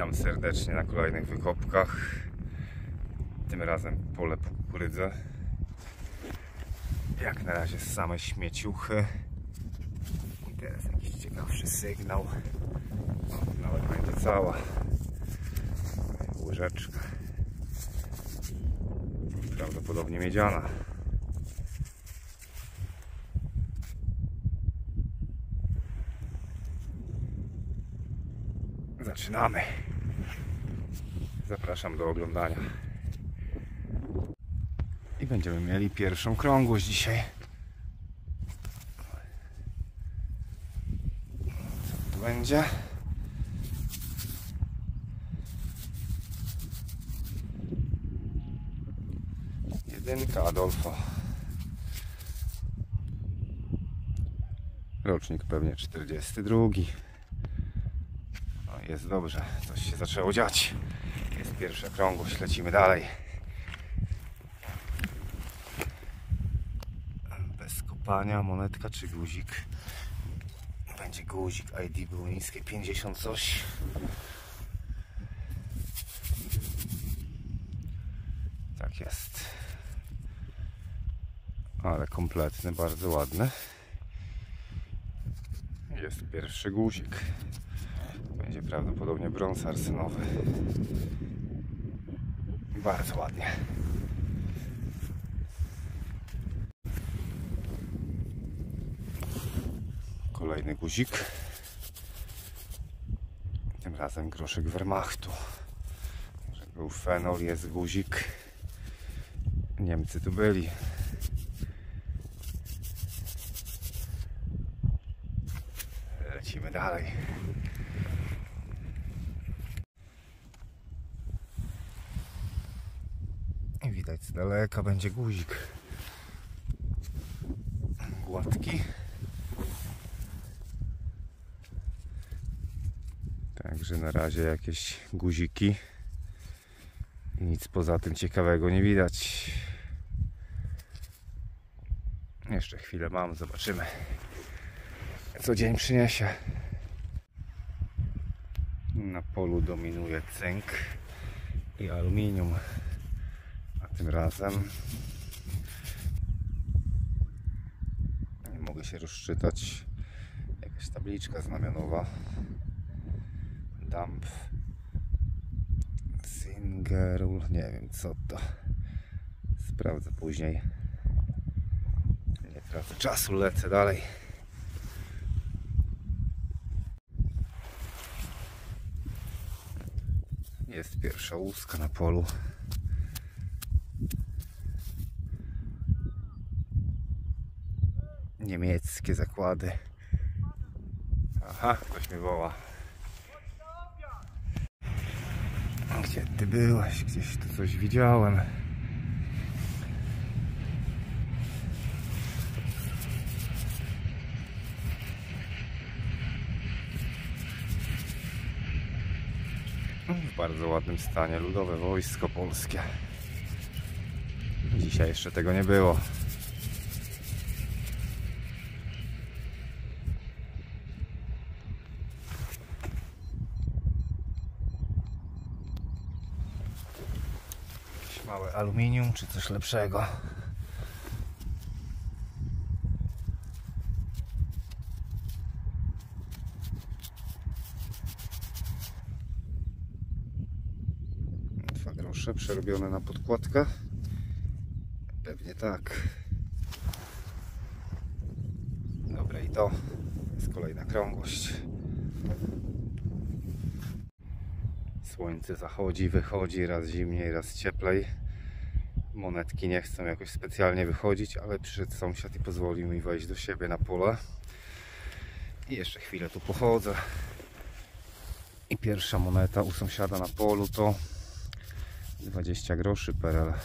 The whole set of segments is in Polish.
Witam serdecznie na kolejnych wykopkach. Tym razem pole po kukurydzę. Jak na razie same śmieciuchy. I teraz jakiś ciekawszy sygnał. O, nawet będzie cała łyżeczka. Prawdopodobnie miedziana. Zaczynamy. Zapraszam do oglądania. I będziemy mieli pierwszą krągłość dzisiaj. Co tu będzie? Jedynka Adolfo. Rocznik pewnie 42. No, jest dobrze, coś się zaczęło dziać. Jest pierwsza krągłość, lecimy dalej. Bez kopania, monetka czy guzik? Będzie guzik, ID było niskie, 50 coś. Tak jest. Ale kompletny, bardzo ładny. Jest pierwszy guzik. Będzie prawdopodobnie brąz arsynowy. Bardzo ładnie. Kolejny guzik. Tym razem groszek Wehrmachtu. Może był fenol, jest guzik. Niemcy tu byli. Lecimy dalej. I widać z daleka będzie guzik. Gładki. Także na razie jakieś guziki. I nic poza tym ciekawego nie widać. Jeszcze chwilę mam, zobaczymy, co dzień przyniesie. Na polu dominuje cynk i aluminium. A tym razem nie mogę się rozczytać. Jakaś tabliczka znamionowa. Dump Singerul, nie wiem co to. Sprawdzę później. Nie tracę czasu, lecę dalej. Jest pierwsza łuska na polu. Niemieckie zakłady. Aha, ktoś mnie woła. Gdzie ty byłeś? Gdzieś tu coś widziałem. W bardzo ładnym stanie Ludowe Wojsko Polskie. Dzisiaj jeszcze tego nie było. Jakieś małe aluminium czy coś lepszego. Grosze przerobione na podkładkę. Pewnie tak. Dobra, i to jest kolejna krągłość. Słońce zachodzi, wychodzi, raz zimniej, raz cieplej. Monetki nie chcą jakoś specjalnie wychodzić, ale przyszedł sąsiad i pozwolił mi wejść do siebie na pole. I jeszcze chwilę tu pochodzę. I pierwsza moneta u sąsiada na polu to 20 groszy PRL.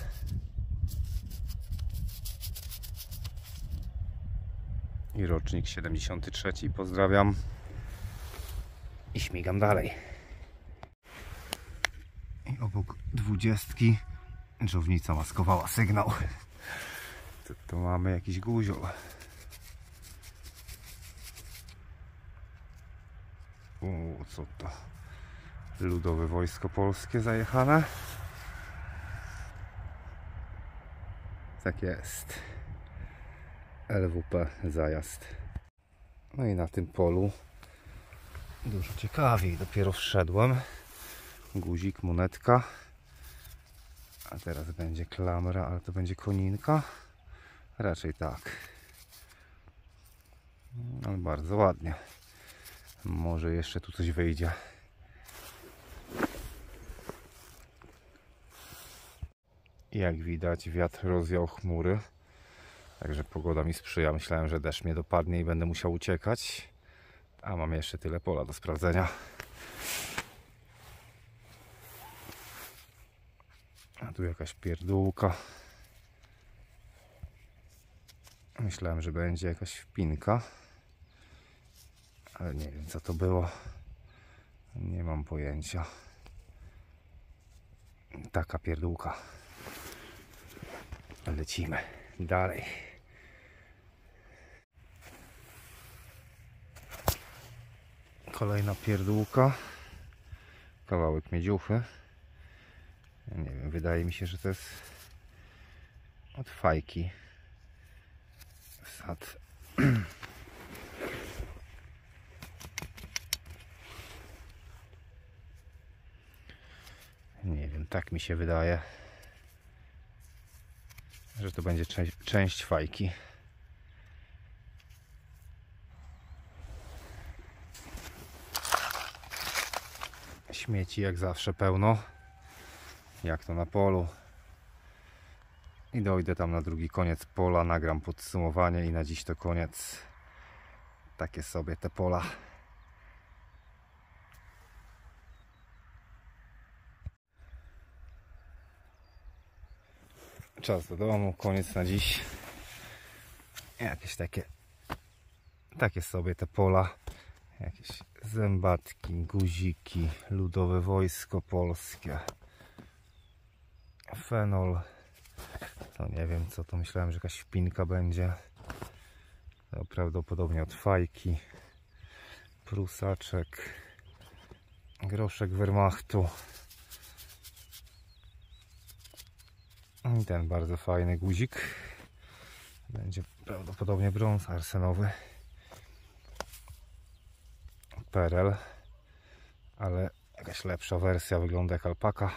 I rocznik 73. Pozdrawiam. I śmigam dalej. I obok 20 dżownica maskowała sygnał. Tu mamy jakiś guziol. Co to? Ludowe Wojsko Polskie zajechane. Tak jest. LWP zajazd. No i na tym polu dużo ciekawiej. Dopiero wszedłem. Guzik, monetka. A teraz będzie klamra, ale to będzie koninka. Raczej tak. Ale bardzo ładnie. Może jeszcze tu coś wyjdzie. Jak widać, wiatr rozwiał chmury. Także pogoda mi sprzyja. Myślałem, że deszcz mnie dopadnie i będę musiał uciekać. A mam jeszcze tyle pola do sprawdzenia. A tu jakaś pierdółka. Myślałem, że będzie jakaś wpinka. Ale nie wiem, co to było. Nie mam pojęcia. Taka pierdółka. Lecimy dalej. Kolejna pierdółka. Kawałek miedziuchy. Nie wiem, wydaje mi się, że to jest od fajki. Sad. Nie wiem, tak mi się wydaje, że to będzie część fajki. Śmieci jak zawsze pełno, jak to na polu. I dojdę tam na drugi koniec pola, nagram podsumowanie i na dziś to koniec. Takie sobie te pola. Czas do domu, koniec na dziś. Jakieś takie sobie te pola. Jakieś zębatki, guziki, Ludowe Wojsko Polskie, fenol. To nie wiem co to, myślałem, że jakaś wpinka będzie. To prawdopodobnie od fajki. Prusaczek, groszek Wehrmachtu. I ten bardzo fajny guzik. Będzie prawdopodobnie brąz arsenowy. PRL, ale jakaś lepsza wersja, wygląda jak alpaka.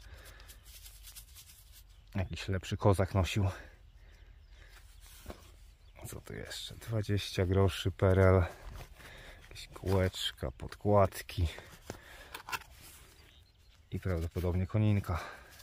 Jakiś lepszy kozak nosił. Co tu jeszcze? 20 groszy PRL. Jakieś kółeczka, podkładki. I prawdopodobnie koninka.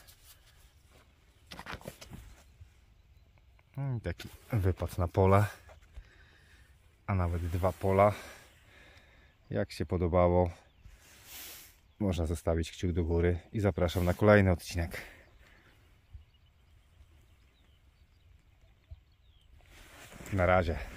I taki wypad na pole. A nawet 2 pola. Jak się podobało, można zostawić kciuk do góry i zapraszam na kolejny odcinek. Na razie.